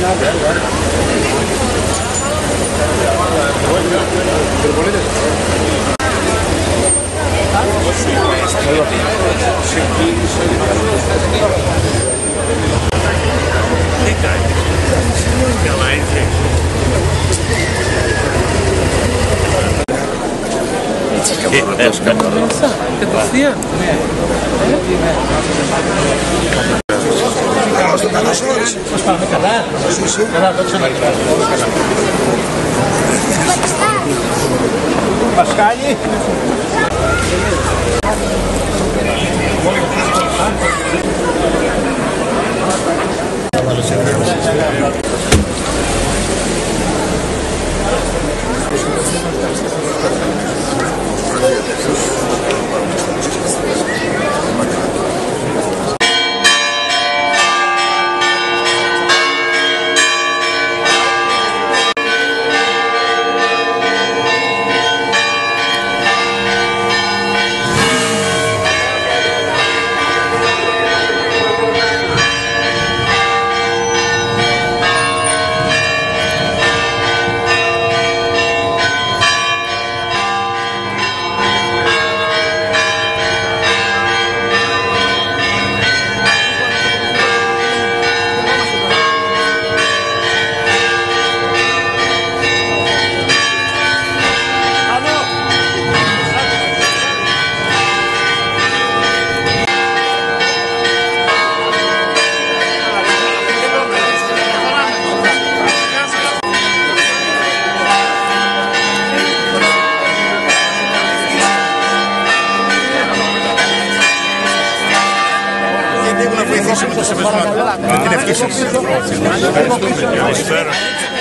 Κατευθείαν. Πώς πάμε καλά. Καλά, δόξα να καλά. Πασχάλη. Την ευχή σας. Καλησπέρα.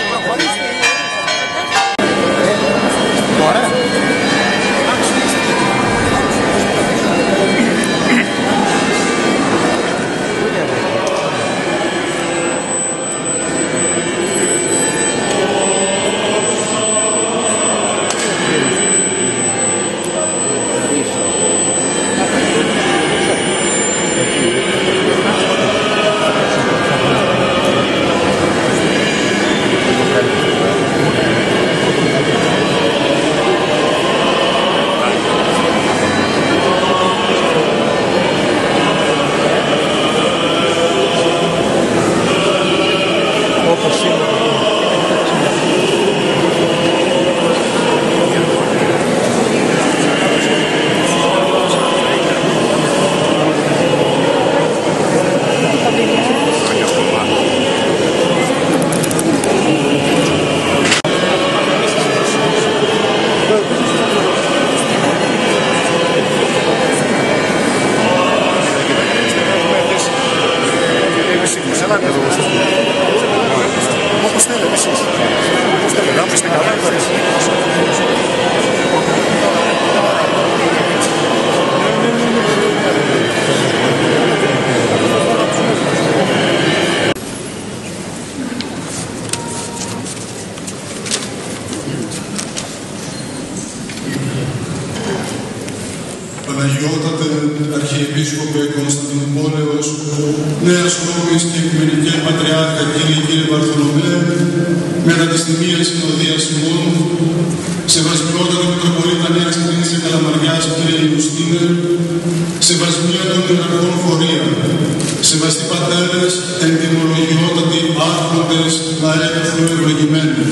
Παναγιώτατε Αρχιεπίσκοπε Κωνσταντινούπολεως, Νέας Ρώμης και Οικουμενικέ Πατριάρχα κύριε Βαρθολομαίου, μετά της τιμίας συνοδείας ημών, σεβασμιότατο Μητροπολίτα Νέας Κρίνης και Καλαμαριάς κύριε Ιουστίνε, σεβασμία των ιεραρχών φορεία, σεβαστοί πατέρες, εντιμολογιότατοι άρχοντες, αέθνου ευλογημένοι.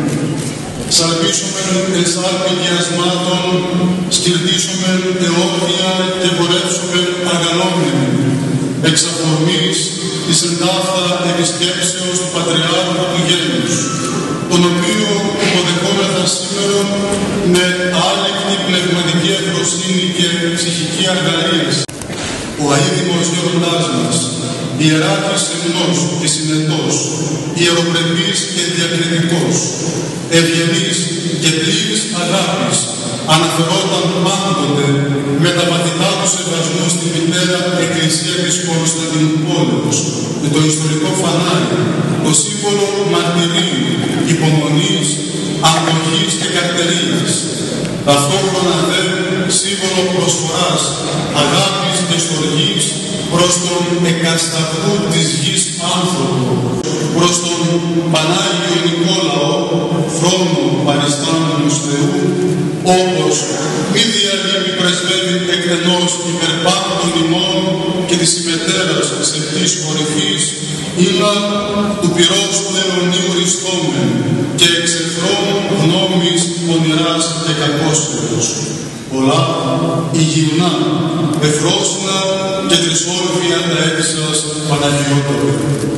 Σαλπίσομεν εσάλπη διασμάτων, σκυρτίσομεν εόρθια και πορεύσομεν αγαλόμενοι, εξ αφορμής της εντάφθα επισκέψεως του Πατριάρχου του Γένους, τον οποίο υποδεχόμεθα σήμερα με άλεκτη πνευματική ευρωσύνη και ψυχική αργαλίαση. Ο αείδημος γέροντάς μας, ιεράρχης σεμνός και συνετός, ιεροπρεπής και διακριτικός, ευγενής και πλήρης αγάπης, αναφερόταν πάντοτε με τα παθητά του σεβασμού στη μητέρα Εκκλησία της Κωνσταντινούπολεως, με το ιστορικό φανάρι, το σύμβολο μαρτυρίου, υπομονής, αγωγής και καρτερίας. Ταυτόχρονα δε σύμβολο προσφοράς, αγάπης και στοργής προς τον εκασταυρού της γης άνθρωπο, προς τον στον Πανάγιο Νικόλαο, θρόνο παριστάμενος Θεού, όπως μη διαλείπει πρεσβεύει εκτενώς υπερπάντων ημών και της ημετέρας σεπτής κορυφής, ήλα του πυρός του αιωνίου ριστόμεν και εξεφρών γνώμης πονηράς και κακόσφαιρος. Πολλά υγιεινά, ευφρόσινα και τρισόρφια τα έτη σας, Παναγιώτοπε.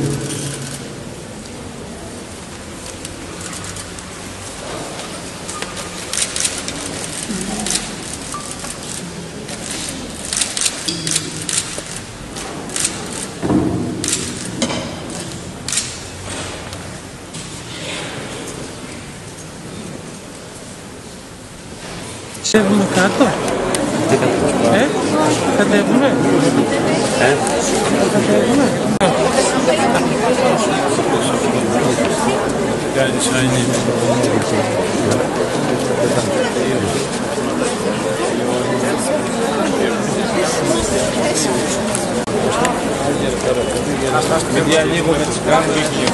Κατέβουμε κάτω. Κατέβουμε. Κατέβουμε. Παιδιά, λίγο με τις κράνες και λίγο.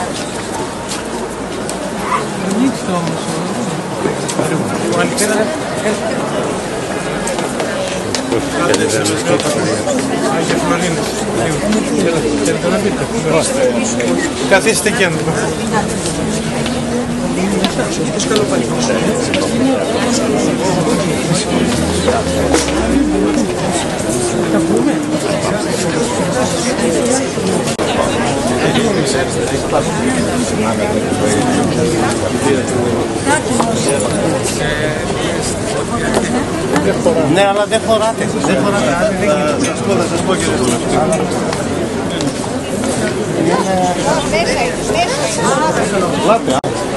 Ανοίξτε όμως. Καθίστε και αν Θα πούμε. ναι, αλλά δεν χωράτε. Δεν χωράτε. Θα σας πω κύριε Λάτε.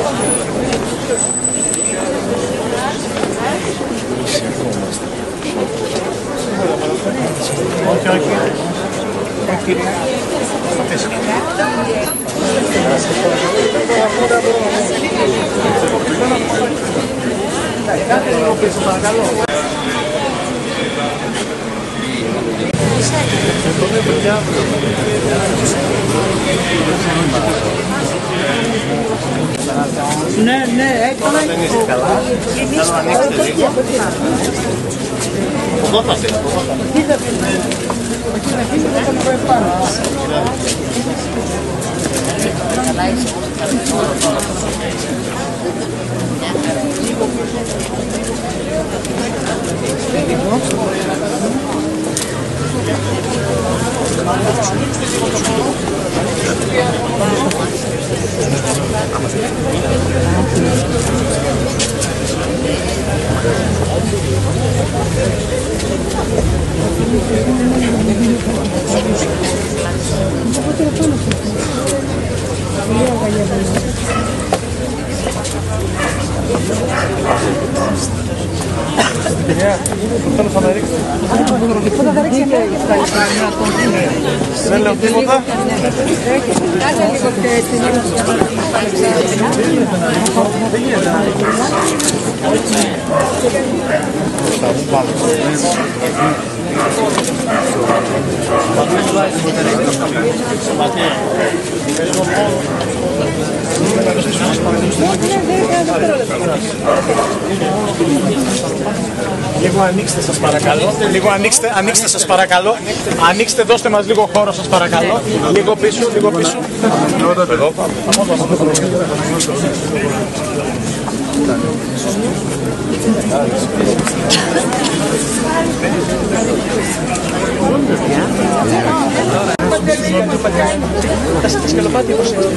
Όχι, όχι. Ναι, ναι, έκανα. Δεν είσαι καλά. Θέλω να ανοίξετε λίγο. Εδώ θα θες. Θέλω να ρίξω. Πού θα ρίξετε. Δεν λέω τίποτα. Κάτσε λίγο Λίγο ανοίξτε σας παρακαλώ. Λίγο ανοίξτε σας παρακαλώ. Ανοίξτε, δώστε μας λίγο χώρο σας παρακαλώ. Λίγο πίσω, λίγο πίσω. Εδώ. Τα σκαλοπάτια πώς είναι.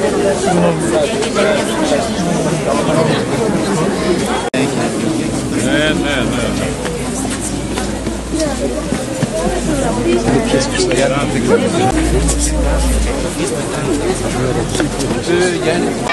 Ναι.